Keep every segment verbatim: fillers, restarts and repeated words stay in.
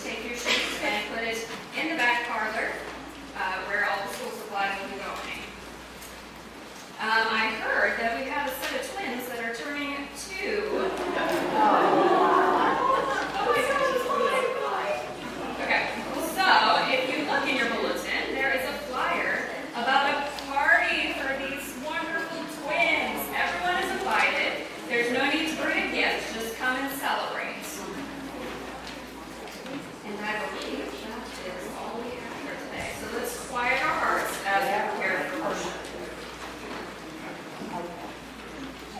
take your sheets and put it in the back parlor uh, where all the school supplies will be going. Um, I heard that we have a set of twins that are turning two. Oh my gosh. Okay, so if you look in your bulletin, there is a flyer about a party for these wonderful twins. Everyone is invited. There's no need to bring a gift, just come and celebrate. And I believe that is all we have for today. So let's quiet our hearts as we prepare for worship.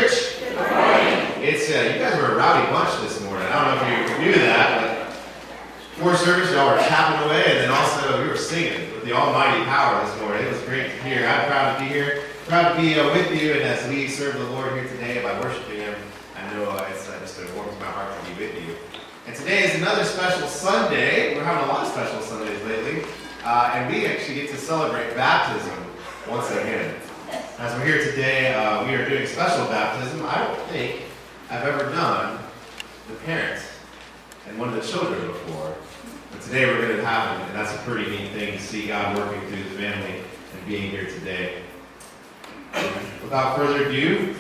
church? It's, uh, you guys were a rowdy bunch this morning. I don't know if you knew that, but before service, y'all were tapping away, and then also we were singing with the almighty power this morning. It was great to hear. I'm proud to be here, proud to be uh, with you, and as we serve the Lord here today by worshiping Him, I know uh, it's uh, just it warms my heart to be with you. And today is another special Sunday. We're having a lot of special Sundays lately, uh, and we actually get to celebrate baptism once again. As we're here today, uh, we are doing special baptism. I don't think I've ever done the parents and one of the children before. But today we're going to have them, and that's a pretty neat thing to see God working through the family and being here today. Without further ado,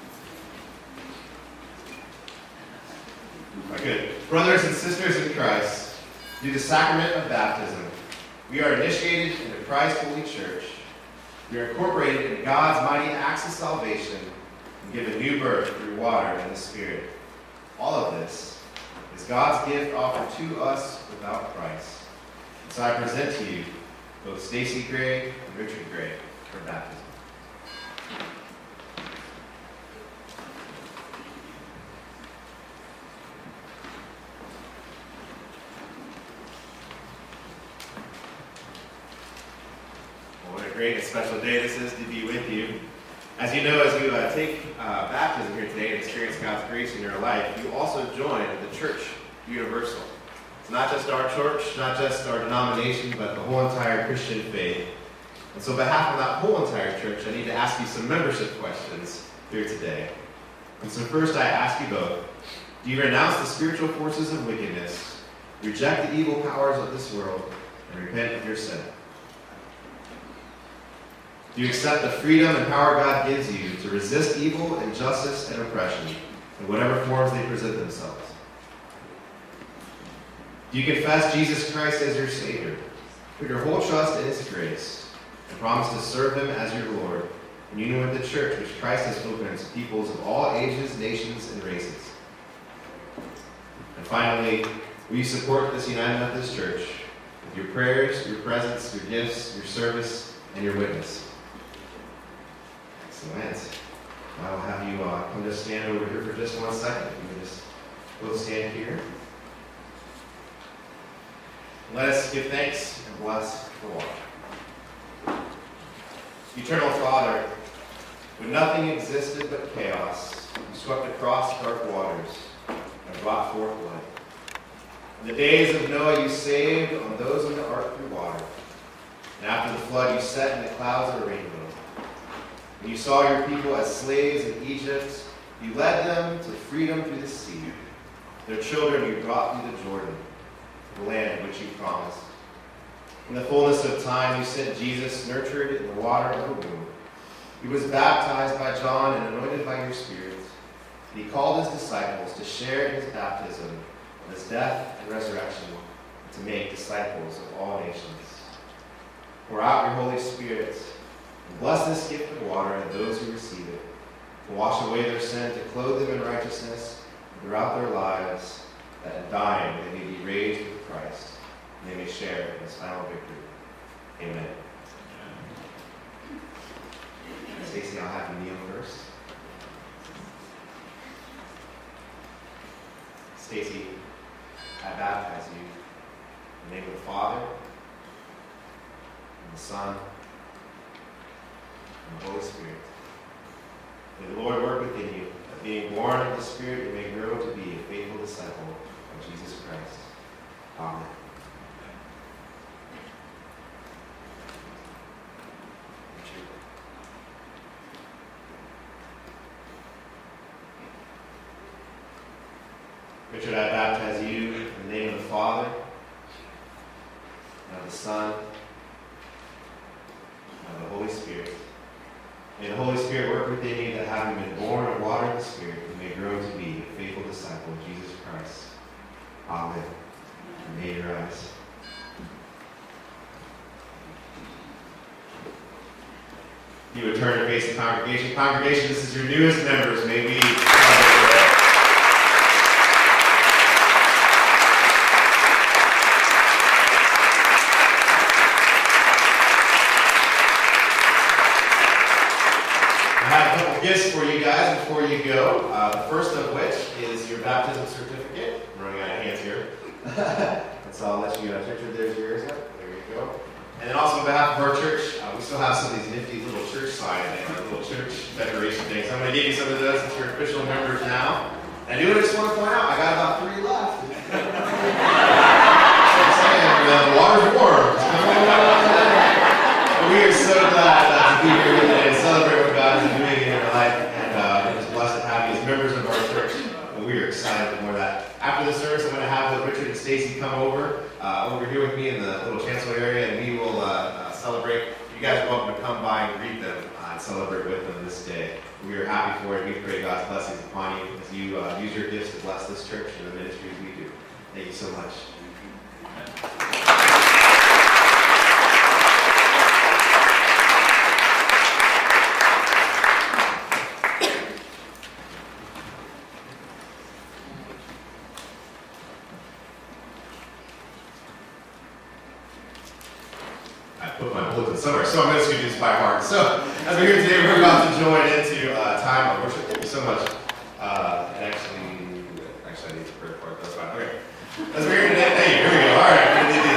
good. Brothers and sisters in Christ, through the sacrament of baptism, we are initiated into Christ's holy church. We are incorporated in God's mighty acts of salvation and given new birth through water and the Spirit. All of this is God's gift offered to us without price. And so I present to you both Stacy Gray and Richard Gray for baptism. What a great and special day this is to be with you. As you know, as you uh, take uh, baptism here today and experience God's grace in your life, you also join the Church Universal. It's not just our church, not just our denomination, but the whole entire Christian faith. And so on behalf of that whole entire church, I need to ask you some membership questions here today. And so first I ask you both, do you renounce the spiritual forces of wickedness, reject the evil powers of this world, and repent of your sin? Do you accept the freedom and power God gives you to resist evil, injustice, and oppression in whatever forms they present themselves? Do you confess Jesus Christ as your Savior, put your whole trust in His grace, and promise to serve Him as your Lord, in union with the church which Christ has spoken to peoples of all ages, nations, and races? And finally, will you support this United Methodist Church with your prayers, your presence, your gifts, your service, and your witness? Excellent. I'll have you uh, come to stand over here for just one second. You can just both stand here. Let us give thanks and bless the water. Eternal Father, when nothing existed but chaos, you swept across dark waters and brought forth light. In the days of Noah, you saved on those in the ark through water. And after the flood, you set in the clouds a rainbow. When you saw your people as slaves in Egypt, you led them to freedom through the sea. Their children you brought through the Jordan, the land which you promised. In the fullness of time, you sent Jesus, nurtured in the water of the womb. He was baptized by John and anointed by your Spirit. And he called his disciples to share in his baptism, in his death and resurrection, and to make disciples of all nations. Pour out your Holy Spirit, and bless this gift of water and those who receive it, to wash away their sin, to clothe them in righteousness throughout their lives, that in dying they may be raised with Christ, and they may share in his final victory. Amen. Stacy, I'll have you kneel first. Stacy, I baptize you in the name of the Father, and the Son, and the Holy Spirit. May the Lord work within you, that being born of the Spirit, you may grow to be a faithful disciple of Jesus Christ. Amen. Richard, I baptize you in the name of the Father, and of the Son, and of the Holy Spirit. May the Holy Spirit work within you, that having been born of water and the Spirit, you may grow to be a faithful disciple of Jesus Christ. Amen. And may you rise. You would turn to face the congregation. Congregation, this is your newest members. May we gifts for you guys before you to go. Uh, the first of which is your baptism certificate. I'm running out of hands here. And so I'll let you uh, picture there's yours up. There you go. And then also on behalf of our church, uh, we still have some of these nifty little church signs and our little church decoration things. I'm going to give you some of those since you're official members now. And I do just want to point out, I got about three left. So I'm saying, uh, the water's warm. We are so glad uh, to be here today and celebrate what God is doing in your life. And uh, we're just blessed to have you as members of our church. And we are excited for more of that. After the service, I'm going to have Richard and Stacy come over, uh, over here with me in the little chancel area, and we will uh, uh, celebrate. You guys are welcome to come by and greet them uh, and celebrate with them this day. We are happy for it. We pray God's blessings upon you as you uh, use your gifts to bless this church and the ministries we do. Thank you so much. Somewhere, so I'm going to scoot this by heart. So, as we're here today, we're about to join into a uh, time of worship. Thank you so much. Uh, and actually, actually, I need to prayer part. That's fine. Okay. As we're here today, hey, here we go. All right.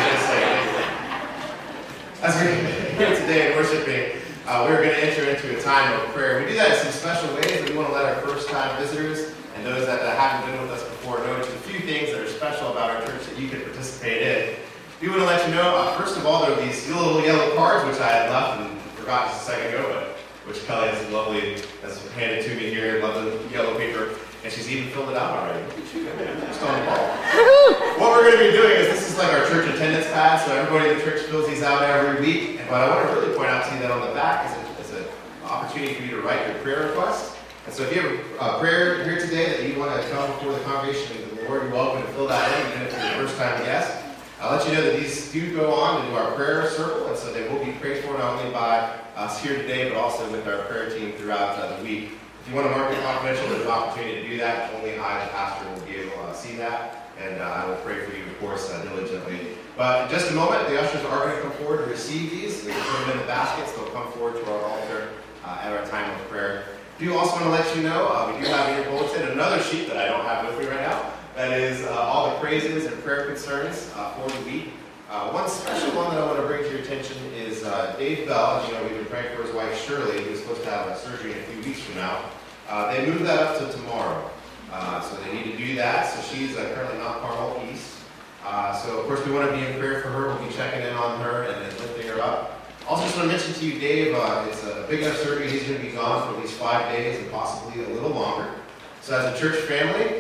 As we're here today and worshiping, uh, we're going to enter into a time of prayer. We do that in some special ways. We want to let our first-time visitors and those that uh, haven't been with us before know just a few things that are special about our church that you can participate in. We want to let you know, uh, first of all, there are these little yellow cards, which I had left and forgot just a second ago, but which Kelly has lovely, has handed to me here, lovely yellow paper, and she's even filled it out already. Look at you, man, just on the ball. What we're going to be doing is, this is like our church attendance pad, so everybody in the church fills these out every week, and what I want to really point out to you that on the back is, a, is an opportunity for you to write your prayer request. And so if you have a prayer here today that you want to come before the congregation of the Lord, you're welcome to fill that in, even if you're the first time guest. I'll let you know that these do go on into our prayer circle, and so they will be prayed for not only by us here today, but also with our prayer team throughout uh, the week. If you want to mark it confidential, there's an opportunity to do that. Only I, the pastor, will be able to uh, see that, and uh, I will pray for you, of course, uh, diligently. But in just a moment, the ushers are going to come forward to receive these. They can put them in the baskets. They'll come forward to our altar uh, at our time of prayer. I do also want to let you know, uh, we do have in your bulletin another sheet that I don't have with me right now. That is uh, all the praises and prayer concerns uh, for the week. Uh, one special one that I want to bring to your attention is uh, Dave Bell. As you know, we've been praying for his wife Shirley, who's supposed to have a surgery in a few weeks from now. Uh, they moved that up to tomorrow, uh, so they need to do that. So she's uh, currently not Carmel East. Uh, so of course we want to be in prayer for her. We'll be checking in on her and then lifting her up. Also, just want to mention to you, Dave, uh, it's a big enough surgery. He's going to be gone for at least five days and possibly a little longer. So as a church family,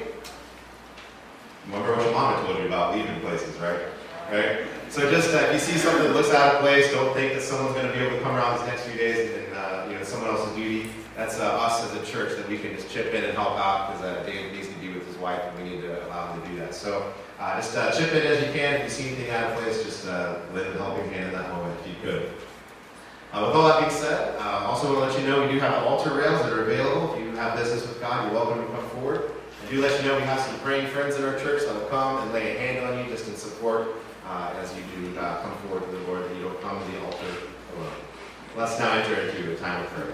remember what your mama told you about leaving places, right? Right? So just uh, if you see something that looks out of place, don't think that someone's going to be able to come around these next few days and uh, you know, someone else's duty. That's uh, us as a church that we can just chip in and help out because uh, Dave needs to be with his wife and we need to allow him to do that. So uh, just uh, chip in as you can. If you see anything out of place, just uh, lend a helping hand in that moment if you could. Uh, with all that being said, I uh, also want to let you know we do have altar rails that are available. If you have business with God, you're welcome to come forward. I do let you know we have some praying friends in our church that will come and lay a hand on you just in support uh, as you do uh, come forward to the Lord, that you don't come to the altar alone. Let's now enter into a time of prayer.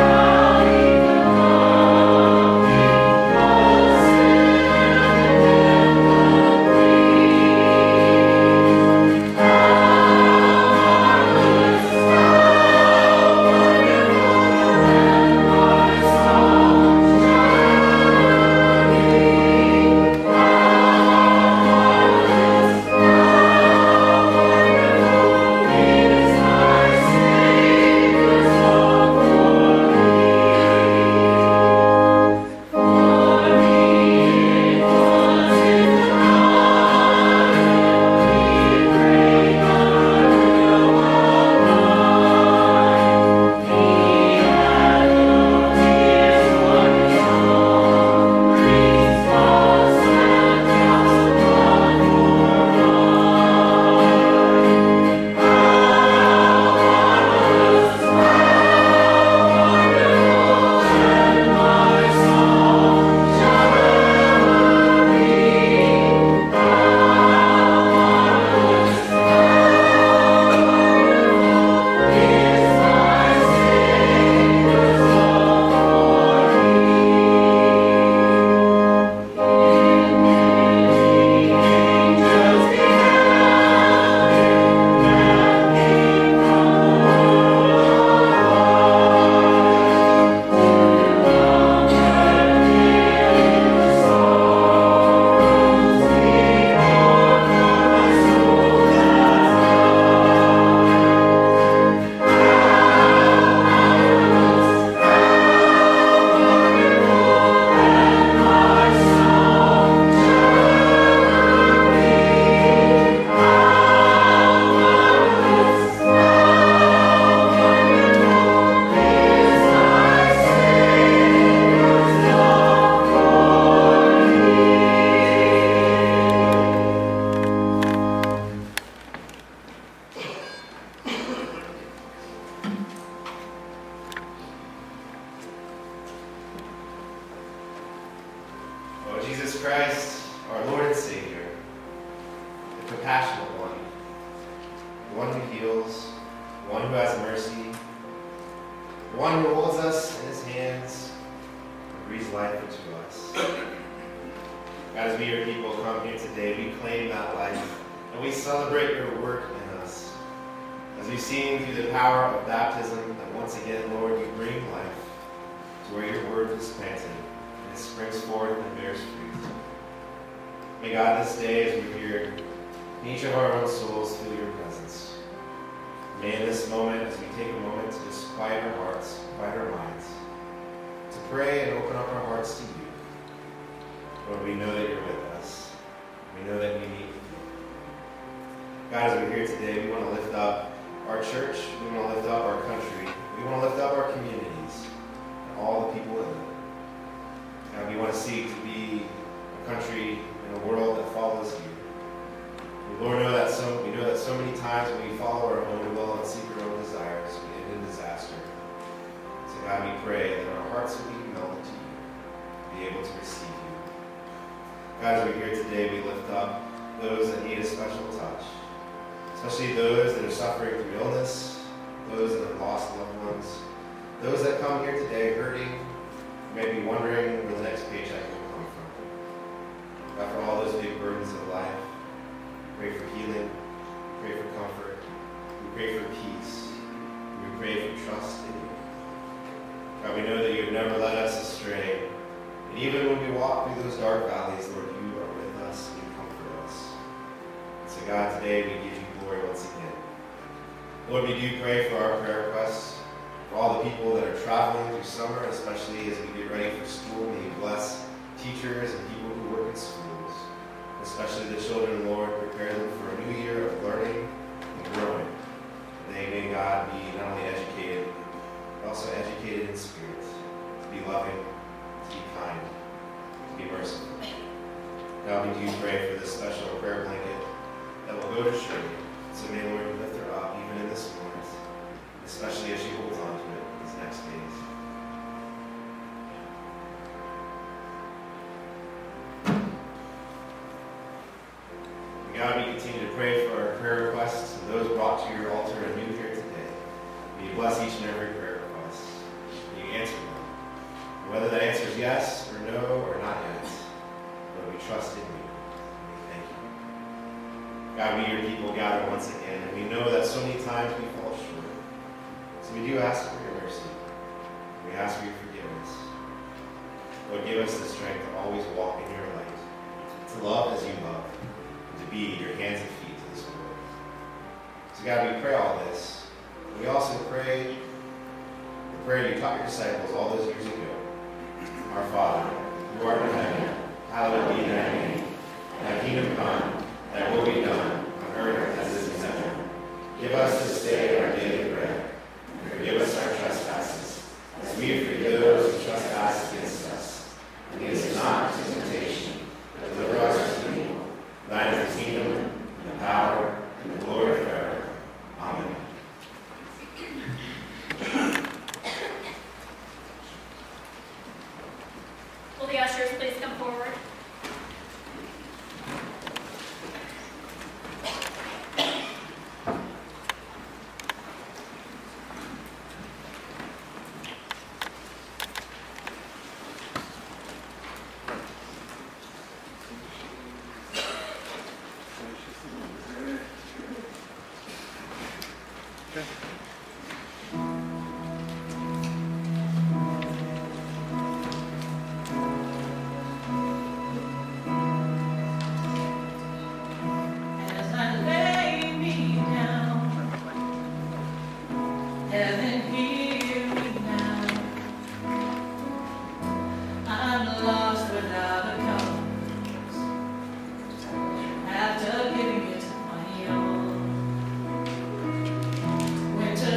Thank the compassionate one, the one who heals, the one who has mercy, the one who holds us in his hands and breathes life into us. God, as we, your people, come here today, we claim that life, and we celebrate your work in us. As we've seen through the power of baptism, that once again, Lord, you bring life to where your word is planted, and it springs forth and bears fruit. May God, this day, as we're here, in each of our own souls, feel your presence. May in this moment, as we take a moment to just quiet our hearts, quiet our minds, to pray and open up our hearts to you. Lord, we know that you're with us. We know that we need you. God, as we're here today, we want to lift up our church. We want to lift up our country. We want to lift up our communities and all the people in them. God, we want to seek to be a country and a world that follows you. And Lord, know that so, we know that so many times when we follow our own will and seek our own desires, we end in disaster. So God, we pray that our hearts will be melted to you, be able to receive you. God, as we're here today, we lift up those that need a special touch, especially those that are suffering through illness, those that have lost loved ones, those that come here today hurting, maybe wondering where the next paycheck will come from. God, for all those big burdens of life, we pray for healing, we pray for comfort, we pray for peace, we pray for trust in you. God, we know that you have never led us astray. And even when we walk through those dark valleys, Lord, you are with us and you comfort us. And so God, today we give you glory once again. Lord, we do pray for our prayer requests, for all the people that are traveling through summer, especially as we get ready for school. May you bless teachers and people who work in schools, especially the children, Lord, prepare them for a new year of learning and growing. They may, God, be not only educated, but also educated in spirit, to be loving, to be kind, to be merciful. God, we do pray for this special prayer blanket that will go to Shirley. So may, Lord, you lift her up even in this moment, especially as she holds on to it these next days. And God, we continue to pray for our prayer requests and those brought to your altar anew here today. May you bless each and every prayer request. May you answer them. Whether that answer is yes or no or not yet, Lord, we trust in you. We thank you. God, we, your people, gather once again, and we know that so many times we fall short. So we do ask for your mercy. We ask for your forgiveness. Lord, give us the strength to always walk in your light, to love as you love, and to be your hands and feet to this world. So God, we pray all this. And we also pray the prayer you taught your disciples all those years ago. Our Father, who art in heaven, hallowed be thy name. Thy kingdom come, thy will be done, on earth as it is in heaven. Give us this day our daily bread, and forgive us our trespasses, as we forgive those who trespass against us. And lead us not into temptation, but deliver us from evil. Thine is the kingdom, and the power, and the glory forever. Amen. Will the ushers please come forward? Winter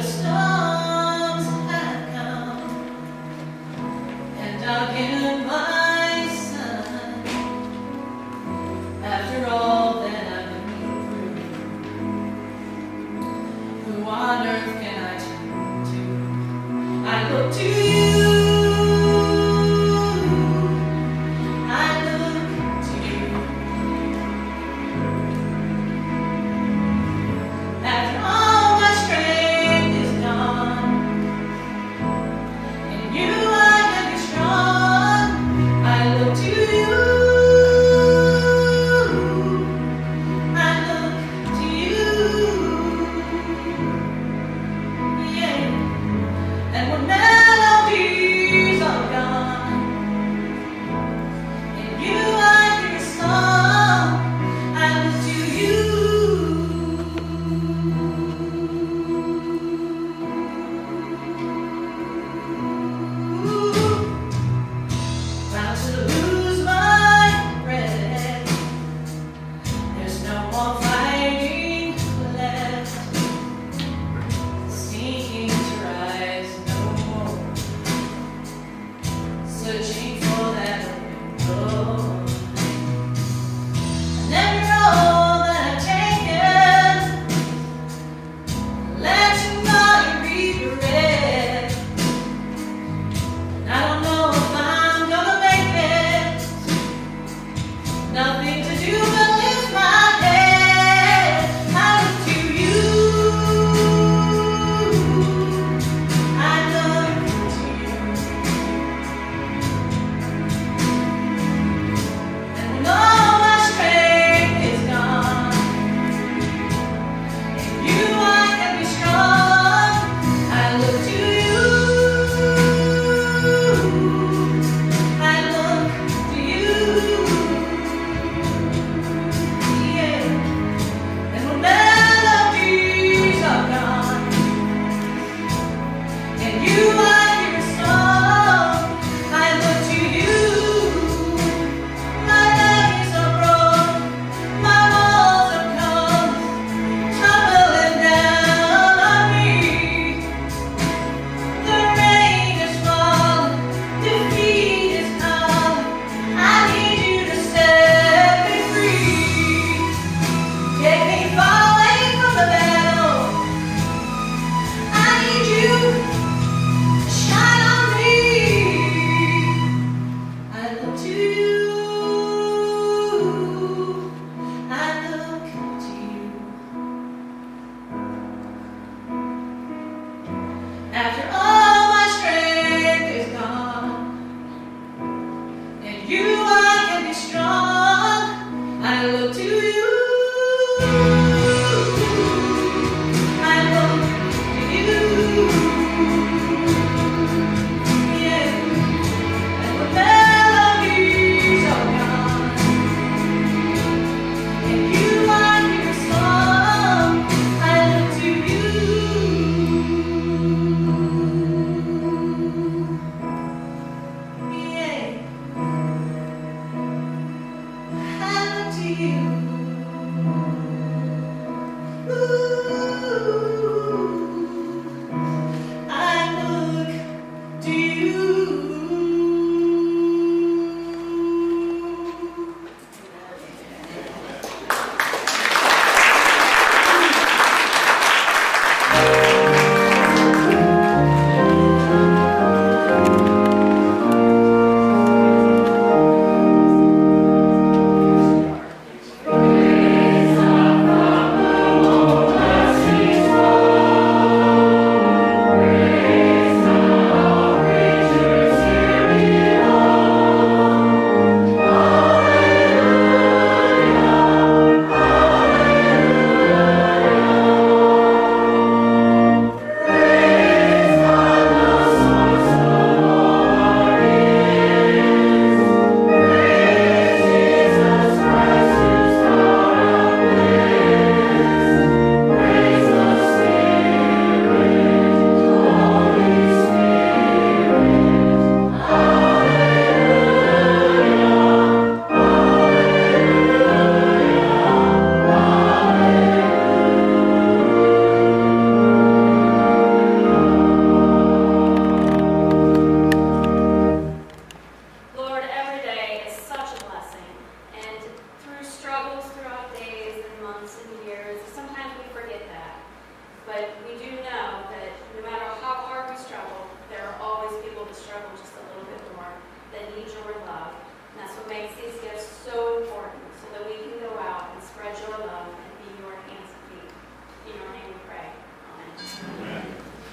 but we do know that no matter how hard we struggle, there are always people that struggle just a little bit more, that need your love. And that's what makes these gifts so important, so that we can go out and spread your love and be your hands and feet. In your name we pray. Amen. Amen.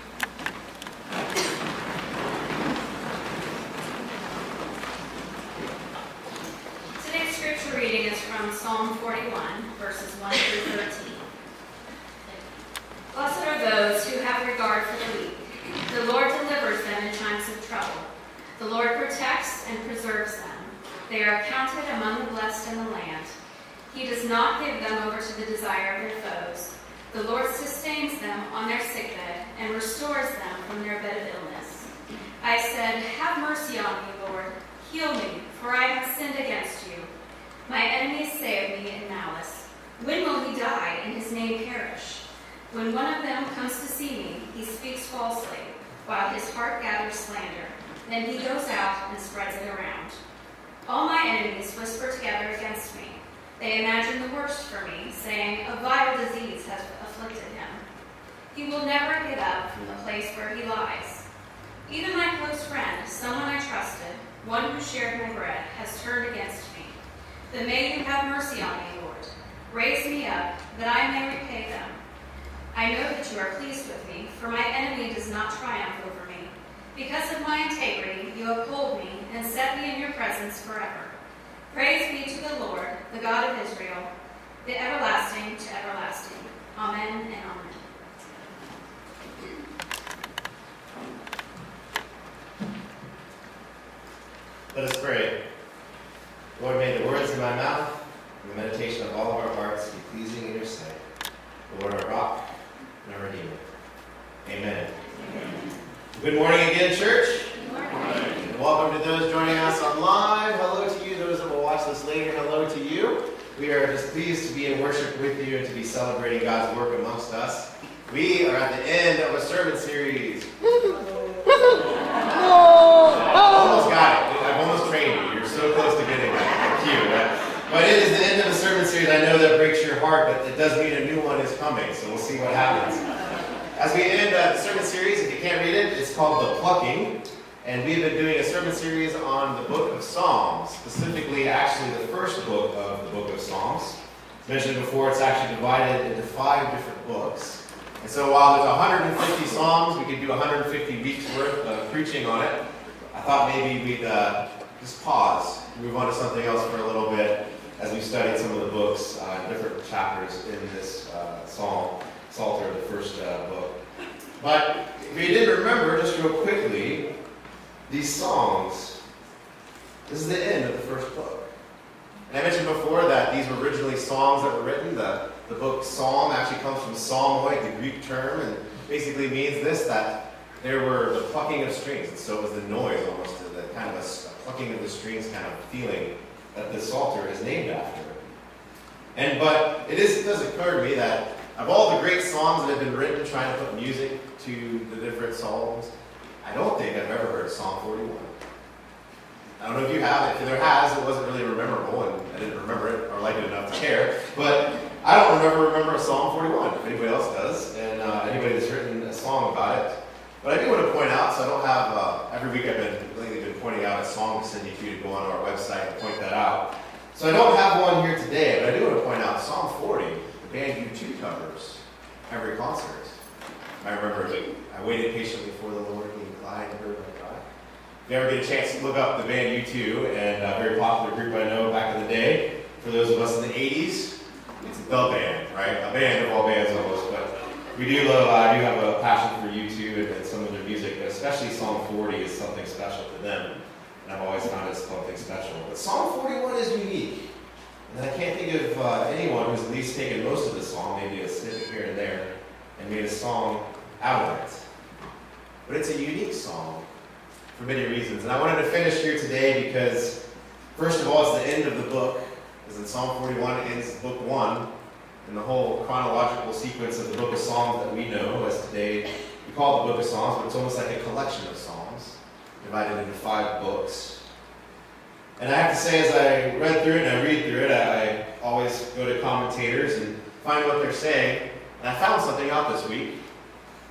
Today's scripture reading is from Psalm forty-one, verses one through thirteen. Blessed are those who have regard for the weak. The Lord delivers them in times of trouble. The Lord protects and preserves them. They are counted among the blessed in the land. He does not give them over to the desire of their foes. The Lord sustains them on their sickbed and restores them from their bed of illness. I said, have mercy on me, Lord. Heal me, for I have sinned against you. My enemies say of me in malice, when will he die and his name perish? When one of them comes to see me, he speaks falsely, while his heart gathers slander. Then he goes out and spreads it around. All my enemies whisper together against me. They imagine the worst for me, saying, a vile disease has afflicted him. He will never get up from the place where he lies. Even my close friend, someone I trusted, one who shared my bread, has turned against me. Then may you have mercy on me, Lord. Raise me up, that I may repay them. I know that you are pleased with me, for my enemy does not triumph over me. Because of my integrity, you uphold me and set me in your presence forever. Praise be to the Lord, the God of Israel, the everlasting to everlasting. Amen and amen. Let us pray. Lord, may the words of my mouth and the meditation of all of our hearts be pleasing in your sight. The Lord, our rock and our redeemer. Amen. Amen. Good morning again, church. Good morning. And welcome to those joining us online. Hello to you. Those that will watch this later, hello to you. We are just pleased to be in worship with you and to be celebrating God's work amongst us. We are at the end of a sermon series. Almost got it. I've almost trained you. You're so close to getting that cue. Right? But it is the end of a sermon series. I know that breaks your heart, but it does mean a new one is coming. So we'll see what happens. As we end uh, the sermon series, if you can't read it, it's called The Plucking. And we've been doing a sermon series on the book of Psalms, specifically actually the first book of the book of Psalms. As mentioned before, it's actually divided into five different books. And so while there's one hundred fifty Psalms, we could do one hundred fifty weeks worth of preaching on it. I thought maybe we'd uh, just pause, move on to something else for a little bit as we studied some of the books, uh, different chapters in this uh, Psalm, Psalter, the first uh, book. But if you didn't remember, just real quickly, these songs, this is the end of the first book. And I mentioned before that these were originally songs that were written. The, the book Psalm actually comes from psalmoi, the Greek term, and basically means this, that there were the plucking of strings. And so it was the noise almost, the kind of a, a plucking of the strings kind of feeling that the Psalter is named after. And but it, is, it does occur to me that of all the great songs that have been written trying to put music to the different psalms, I don't think I've ever heard Psalm forty-one. I don't know if you have. If there has, it wasn't really memorable, and I didn't remember it or like it enough to care. But I don't remember remember Psalm forty-one. If anybody else does, and uh, anybody that's written a song about it. But I do want to point out, so I don't have uh, every week I've been lately been pointing out a song to send you to to go onto our website and point that out. So I don't have one here today, but I do want to point out Psalm forty. The band U two covers every concert. I remember I waited patiently for the Lord, He inclined and heard my cry. If you ever get a chance to look up the band U two, and a very popular group I know back in the day, for those of us in the eighties, it's the band, right? A band of all bands almost, but we do love, I do have a passion for U two and, and some of their music, but especially Psalm forty is something special to them, and I've always found it something special. But Psalm forty-one is unique. And I can't think of uh, anyone who's at least taken most of the song, maybe a snippet here and there, and made a song out of it. But it's a unique song for many reasons. And I wanted to finish here today because, first of all, it's the end of the book. As in Psalm forty-one, it ends book one, and the whole chronological sequence of the book of Psalms that we know, as today we call it the book of Psalms, but it's almost like a collection of Psalms, divided into five books. And I have to say, as I read through it and I read through it, I always go to commentators and find what they're saying. And I found something out this week.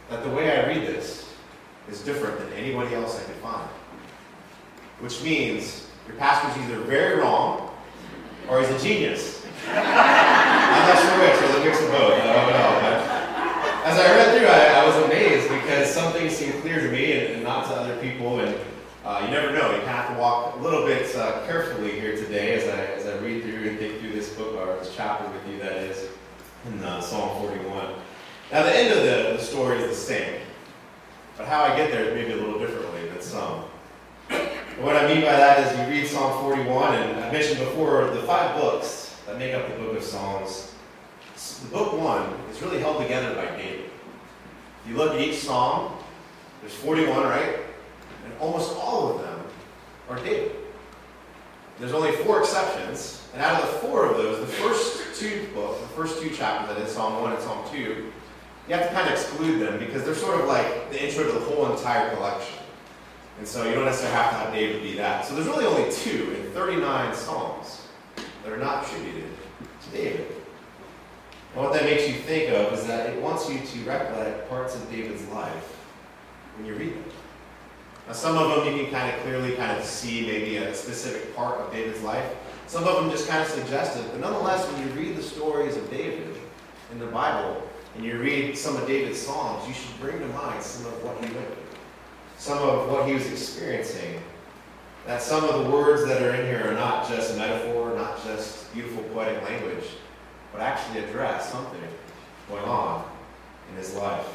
that the way I read this is different than anybody else I could find. Which means your pastor's either very wrong or he's a genius. I'm not sure which, or the mix of both. I don't know. But as I read through, I, I was amazed because some things seemed clear to me and, and not to other people. And uh, you never know. You kind of have to walk a little bit uh, carefully here today as I as I read through and think through this book or this chapter with you. That is in uh, Psalm forty-one. Now the end of the, the story is the same, but how I get there is maybe a little differently than some. And what I mean by that is you read Psalm forty-one, and I mentioned before the five books that make up the book of Psalms. The book one is really held together by David. If you look at each psalm, there's forty-one, right? And almost all of them are David. There's only four exceptions, and out of the four of those, the first two books, the first two chapters, that is Psalm one and Psalm two, you have to kind of exclude them because they're sort of like the intro to the whole entire collection. And so you don't necessarily have to have David be that. So there's really only two in thirty-nine psalms that are not attributed to David. And what that makes you think of is that it wants you to recollect parts of David's life when you read them. Now some of them you can kind of clearly kind of see maybe a specific part of David's life. Some of them just kind of suggestive. But nonetheless, when you read the stories of David in the Bible, and you read some of David's Psalms, you should bring to mind some of what he went through, some of what he was experiencing. That some of the words that are in here are not just metaphor, not just beautiful poetic language, but actually address something going on in his life.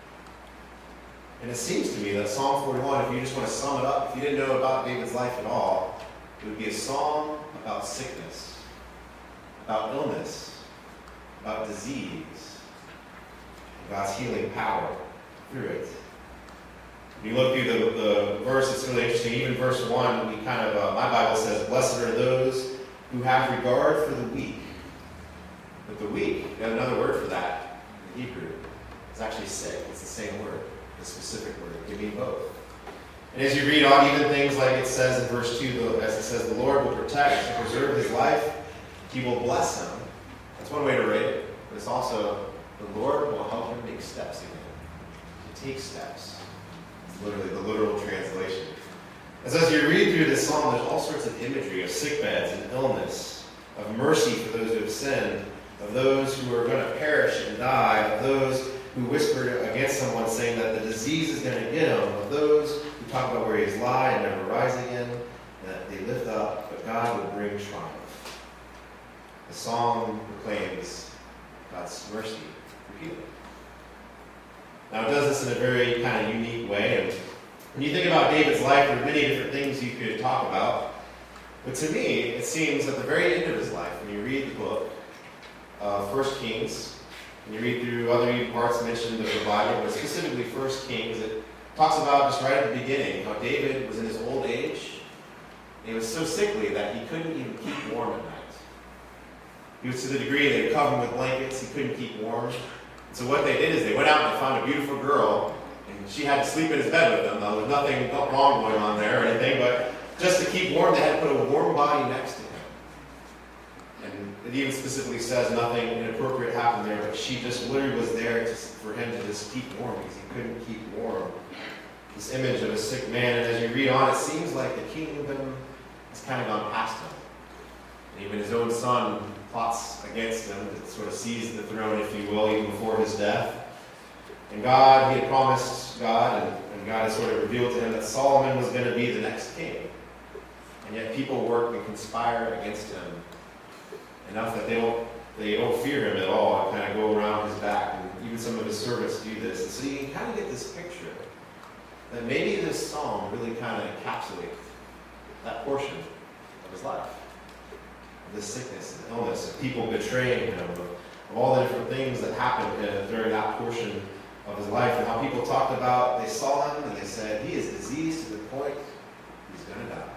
And it seems to me that Psalm forty-one, if you just want to sum it up, if you didn't know about David's life at all, it would be a psalm about sickness, about illness, about disease, God's healing power through it. When you look through the, the verse, it's really interesting. Even verse one, we kind of, uh, my Bible says, "Blessed are those who have regard for the weak." But the weak, you have another word for that in Hebrew. It's actually sick. It's the same word, the specific word. They mean both. And as you read on, even things like it says in verse two, as it says, "The Lord will protect and preserve his life. He will bless him." That's one way to read it. But it's also, the Lord will help him make steps again. To take steps. It's literally the literal translation. As as you read through this psalm, there's all sorts of imagery of sick beds and illness, of mercy for those who have sinned, of those who are going to perish and die, of those who whispered against someone saying that the disease is going to get him, of those who talk about where he has lied and never rise again, that they lift up, but God will bring triumph. The psalm proclaims God's mercy for healing. Now it does this in a very kind of unique way, and when you think about David's life, there are many different things you could talk about, but to me, it seems at the very end of his life, when you read the book of First Kings, and you read through other parts mentioned of the Bible, but specifically First Kings, it talks about just right at the beginning how David was in his old age, and he was so sickly that he couldn't even keep warm at night. He was to the degree they covered him with blankets, he couldn't keep warm. So what they did is they went out and they found a beautiful girl, and she had to sleep in his bed with them. Now, there was nothing wrong going on there or anything, but just to keep warm, they had to put a warm body next to him. And it even specifically says nothing inappropriate happened there, but she just literally was there to, for him to just keep warm because he couldn't keep warm. This image of a sick man, and as you read on, it seems like the kingdom has kind of gone past him. And even his own son plots against him to sort of seize the throne, if you will, even before his death. And God, he had promised God, and, and God had sort of revealed to him that Solomon was going to be the next king. And yet people work and conspire against him enough that they don't, they don't fear him at all and kind of go around his back. And even some of his servants do this. And so you can kind of get this picture that maybe this psalm really kind of encapsulates that portion of his life. Of this sickness and illness, of people betraying him, of, of all the different things that happened uh, during that portion of his life, and how people talked about, they saw him and they said, he is diseased to the point he's going to die.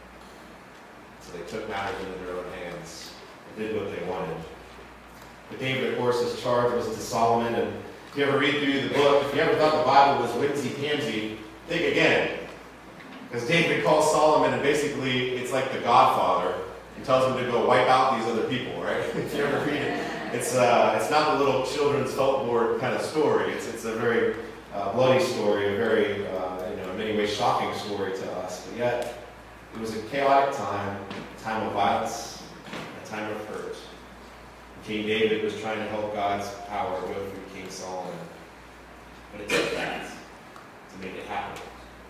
So they took matters into their own hands and did what they wanted. But David, of course, his charge was to Solomon, and if you ever read through the book, if you ever thought the Bible was whimsy-pamsy, think again. Because David calls Solomon, and basically it's like the Godfather, and tells him to go wipe out these other people, right? If you ever read it. It's uh, it's not the little children's felt board kind of story. It's it's a very uh, bloody story, a very, uh, you know, in many ways shocking story to us, but yet it was a chaotic time, a time of violence, a time of hurt. King David was trying to help God's power go through King Solomon, but it took that to make it happen.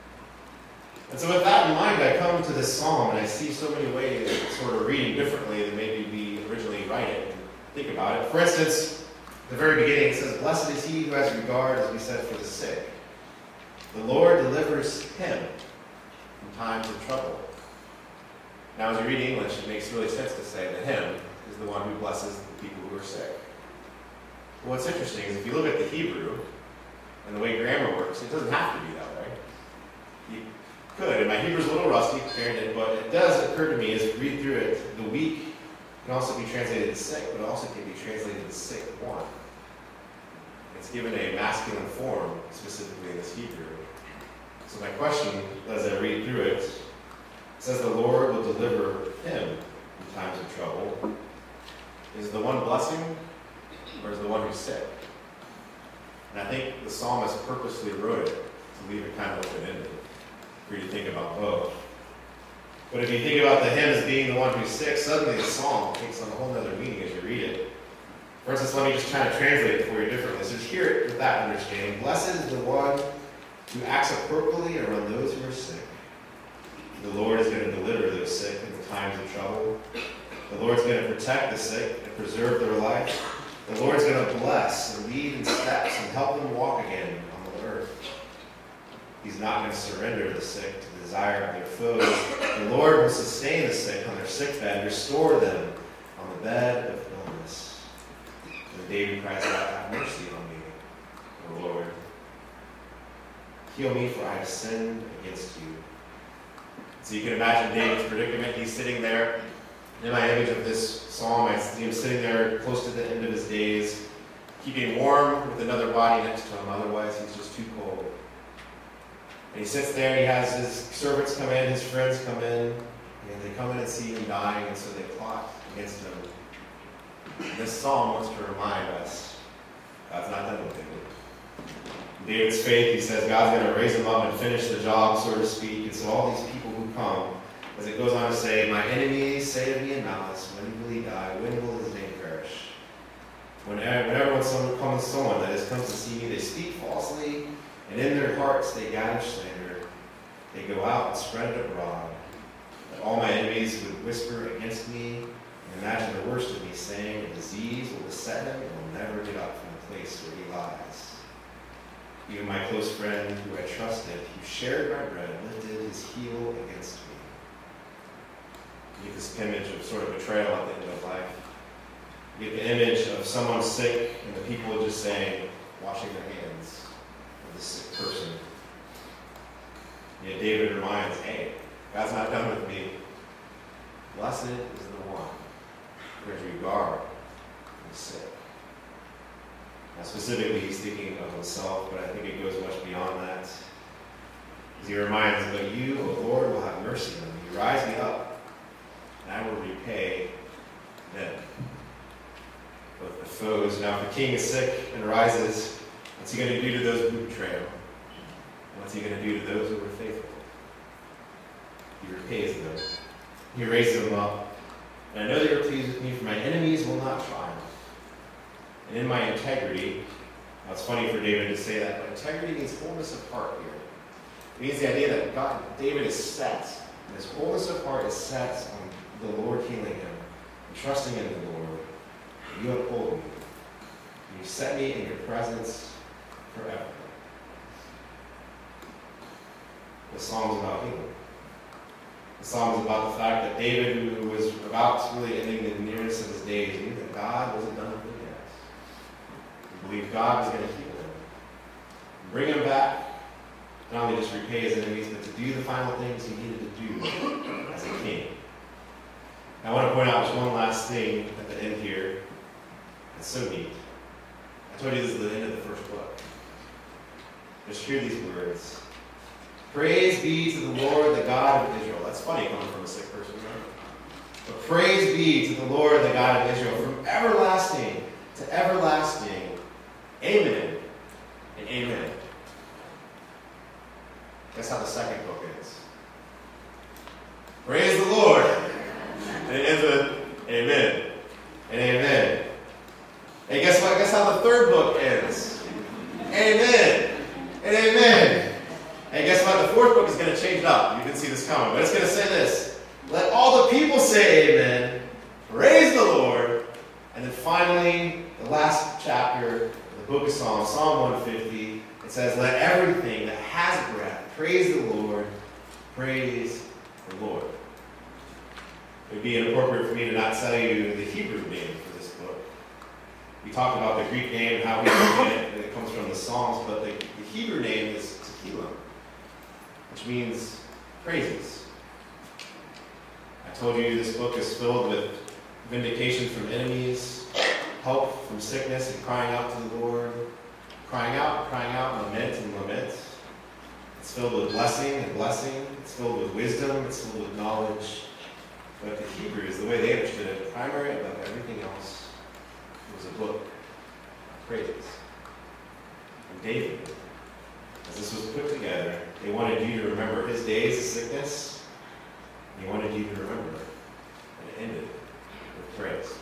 And so with that in mind, I come to this psalm, and I see so many ways of sort of reading differently than maybe we originally write it and think about it. For instance, at the very beginning it says, "Blessed is he who has regard," as we said, "for the sick. The Lord delivers him in times of trouble." Now, as you read English, it makes really sense to say that him is the one who blesses the people who are sick. But what's interesting is if you look at the Hebrew and the way grammar works, it doesn't have to be that way. You could, and my Hebrew's a little rusty, granted, but it does occur to me as you read through it, the weak can also be translated as sick, but it also can be translated as sick one. It's given a masculine form, specifically in this Hebrew. So my question, as I read through it, it says the Lord will deliver him in times of trouble. Is the one blessing, or is the one who's sick? And I think the psalmist purposely wrote it to leave it kind of open-ended for you to think about both. But if you think about the hymn as being the one who's sick, suddenly the psalm takes on a whole other meaning as you read it. For instance, let me just try to translate it for you differently. So just hear it with that understanding. Blessed is the one who acts appropriately around those who are sick. The Lord is going to deliver those sick in the times of trouble. The Lord's going to protect the sick and preserve their life. The Lord's going to bless and lead in steps and help them walk again on the earth. He's not going to surrender the sick to the desire of their foes. The Lord will sustain the sick on their sick bed, restore them on the bed of illness. And David cries out, "Have mercy on me, O Lord. Heal me, for I have sinned against you." So you can imagine David's predicament. He's sitting there. In my image of this psalm, I see him sitting there close to the end of his days, keeping warm with another body next to him. Otherwise, he's just too cold. And he sits there, and he has his servants come in, his friends come in, and they come in and see him dying, and so they plot against him. And this psalm wants to remind us, God's not done with him. In David's faith, he says God's going to raise him up and finish the job, so to speak. And so all these people who come, as it goes on to say, "My enemies say of me in malice, when will he die? When will his name perish?" Whenever, whenever someone comes, someone that has come to see me, they speak falsely, and in their hearts they gather slander. They go out and spread it abroad. That all my enemies would whisper against me and imagine the worst of me, saying, "A disease will beset him and will never get up from the place where he lies." Even my close friend who I trusted, who shared my bread, lifted his heel against me. You get this image of sort of betrayal at the end of life. You get the image of someone sick and the people just saying, washing their hands of the sick person. Yet David reminds, hey, God's not done with me. Blessed is the one who has regard for the sick. Now specifically, he's thinking of himself, but I think it goes much beyond that. As he reminds, "But you, O Lord, will have mercy on me. Rise me up, and I will repay them." Both the foes. Now, if the king is sick and rises, what's he going to do to those who betray him? And what's he going to do to those who were faithful? He repays them. He raises them up. And I know that you're pleased with me, for my enemies will not triumph. And in my integrity, now it's funny for David to say that, but integrity means wholeness of heart here. It means the idea that God, David is set, and his wholeness of heart is set on the Lord healing him, and trusting in the Lord. And you uphold me, and you set me in your presence forever. The psalm is about healing. The psalm is about the fact that David, who was about really ending the nearness of his days, knew that God wasn't done with him yet. He believed God was going to heal him, bring him back, not only just repay his enemies, but to do the final things he needed to do as a king. I want to point out just one last thing at the end here. It's so neat. I told you this is the end of the first book. Just hear these words. Praise be to the Lord, the God of Israel. That's funny coming from a sick person, right? But praise be to the Lord, the God of Israel, from everlasting to everlasting. Amen and amen. Hey, guess what? Guess how the third book ends? Amen. And amen. Hey, guess what? The fourth book is going to change it up. You didn't see this coming, but it's going to say this. Let all the people say amen. Praise the Lord. And then finally, the last chapter of the book of Psalms, Psalm one fifty, it says, let everything that has breath praise the Lord. Praise the Lord. It would be inappropriate for me to not tell you the Hebrew name for this book. We talked about the Greek name and how we get it, and it comes from the Psalms, but the, the Hebrew name is Tehillim, which means praises. I told you this book is filled with vindication from enemies, help from sickness and crying out to the Lord, crying out, crying out, lament and lament. It's filled with blessing and blessing. It's filled with wisdom. It's filled with knowledge. But the Hebrews, the way they understood it, primary above everything else, was a book of praises. And David, as this was put together, they wanted you to remember his days of sickness. And he wanted you to remember it. And it ended with praise.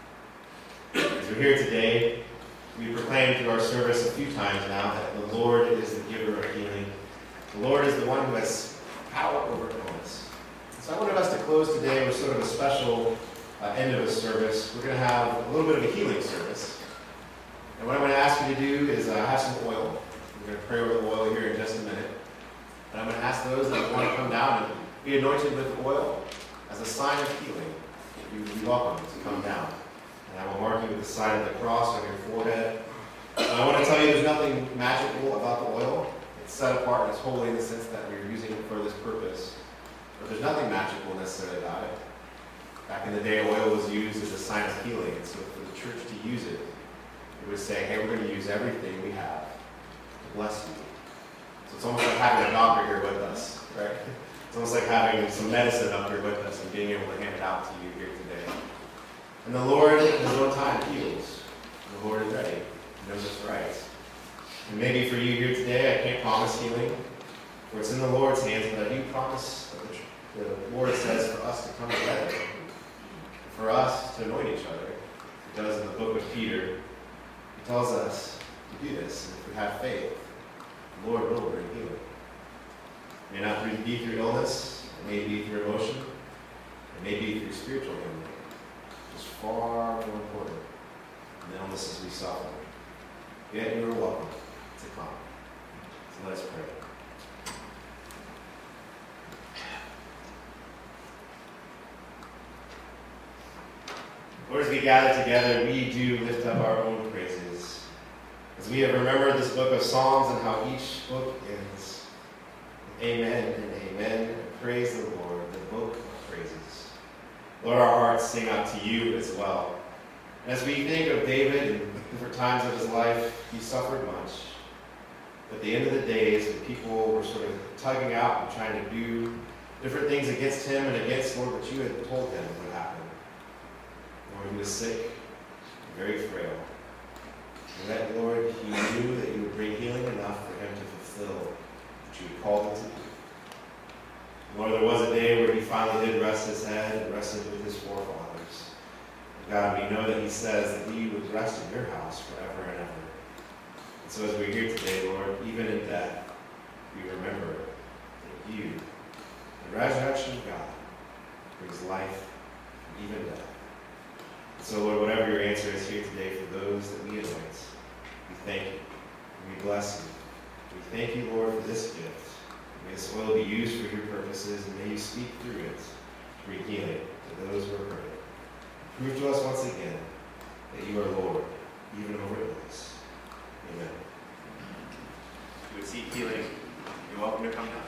As we're here today, we proclaimed through our service a few times now that the Lord is the giver of healing. The Lord is the one who has power over illness. So I wanted us to close today with sort of a special uh, end of a service. We're going to have a little bit of a healing service. And what I'm going to ask you to do is uh, have some oil. We're going to pray over the oil here in just a minute. And I'm going to ask those that want to come down and be anointed with oil as a sign of healing. You would be welcome to come down. And I will mark you with the sign of the cross on your forehead. And I want to tell you there's nothing magical about the oil. It's set apart and it's holy in the sense that we're using it for this purpose. But there's nothing magical necessarily about it. Back in the day, oil was used as a sign of healing. And so for the church to use it, it would say, hey, we're going to use everything we have to bless you. So it's almost like having a doctor here with us, right? It's almost like having some medicine up here with us and being able to hand it out to you here today. And the Lord, in his own time, heals. The Lord is ready. He knows it's right. And maybe for you here today, I can't promise healing, for it's in the Lord's hands, but I do promise that the, the Lord says for us to come together, for us to anoint each other. He does in the book of Peter. He tells us to do this. And if we have faith, the Lord will bring healing. It may not be through illness, it may be through emotion, it may be through spiritual healing. It's far more important than the illnesses we suffer. Yet you are welcome to come. So let us pray. Lord, as we gather together, we do lift up our own praises. As we have remembered this book of Psalms and how each book ends. Amen and amen. And praise the Lord, the book of praises. Lord, our hearts sing out to you as well. And as we think of David and different times of his life, he suffered much. But at the end of the days, when people were sort of tugging out and trying to do different things against him and against, Lord, what you had told him would happen. Lord, he was sick and very frail. And that, Lord, he knew that you would bring healing enough for him to fulfill what you had called him to do. Lord, there was a day where he finally did rest his head and rested with his forefathers. And God, we know that he says that he would rest in your house forever and ever. And so as we're here today, Lord, even in death, we remember that you, the resurrection of God, brings life from even death. So, Lord, whatever your answer is here today for those that we anoint, we thank you and we bless you. We thank you, Lord, for this gift. May this oil be used for your purposes, and may you speak through it to bring healing to those who are hurting. Prove to us once again that you are Lord, even over illness. Amen. If you would seek healing, you're welcome to come down.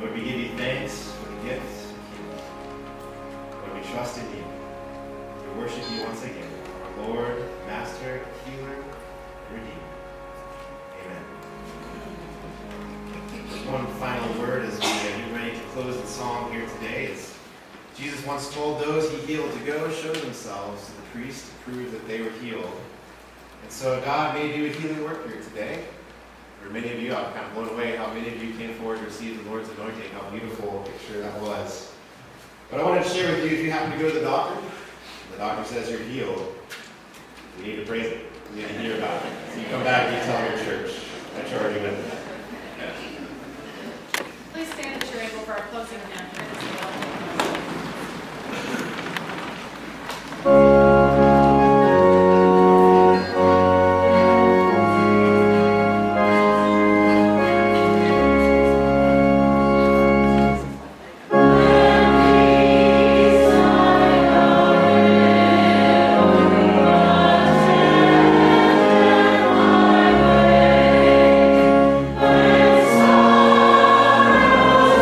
Lord, we give you thanks for the gift of healing. Lord, we trust in you. We worship you once again, our Lord, Master, Healer, Redeemer. Amen. Just one final word as we get ready to close the song here today is Jesus once told those he healed to go show themselves to the priest to prove that they were healed. And so God may do a healing work here today. For many of you, I'm kind of blown away how many of you came forward to receive the Lord's anointing, how beautiful a picture that was. But I wanted to share with you, if you happen to go to the doctor, the doctor says you're healed, you need to praise it. You need to hear about it. So you come back and you tell your church. I charge you with that. Please stand at your able for our closing hymn.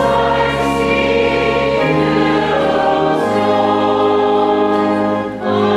Oh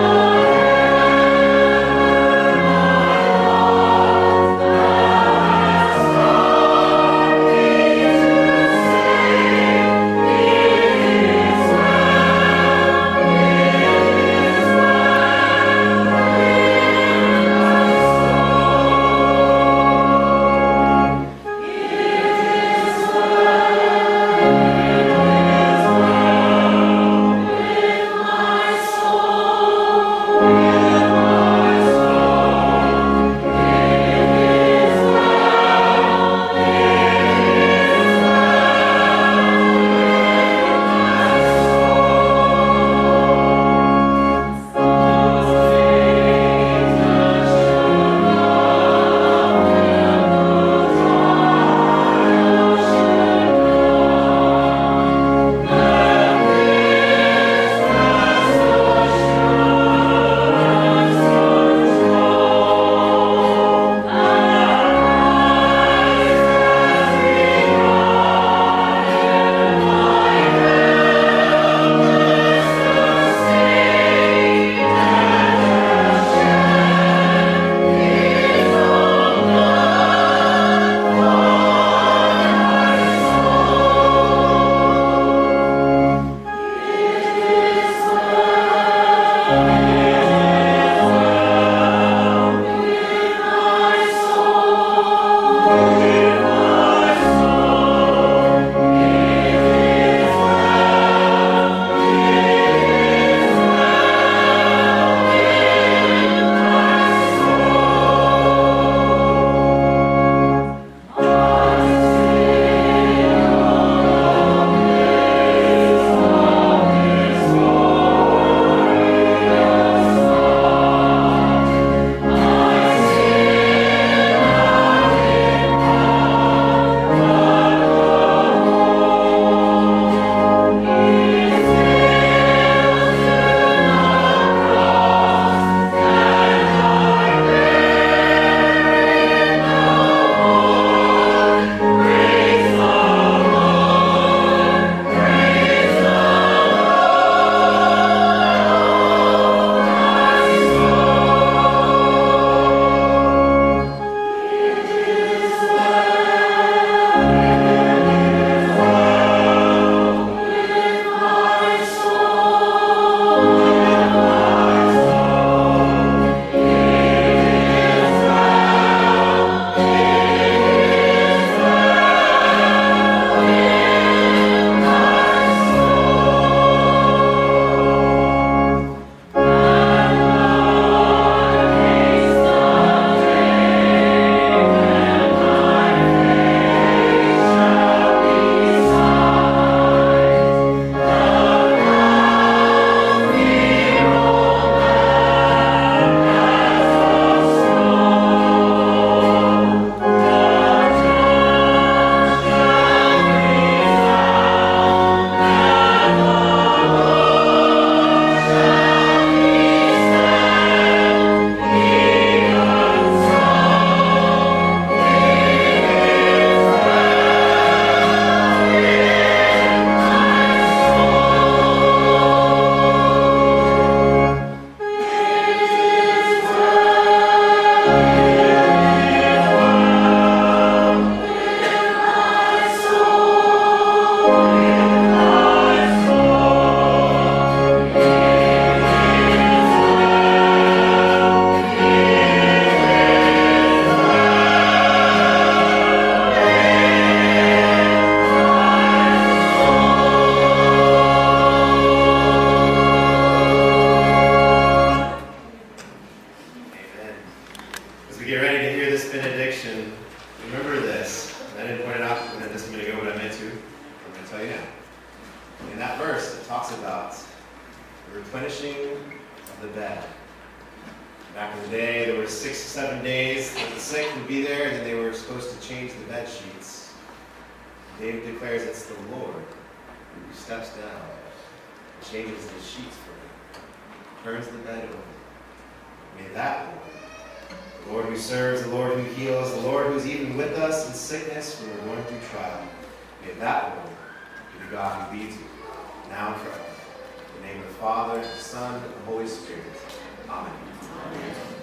tell you now. In that verse, it talks about the replenishing of the bed. Back in the day, there were six to seven days that the sick would be there, and then they were supposed to change the bed sheets. David declares it's the Lord who steps down and changes the sheets for him, turns the bed over. May that Lord, the Lord who serves, the Lord who heals, the Lord who's even with us in sickness when we're going through trial, may that Lord be the God who leads you now and forever. In the name of the Father, the Son, and the Holy Spirit. Amen. Amen.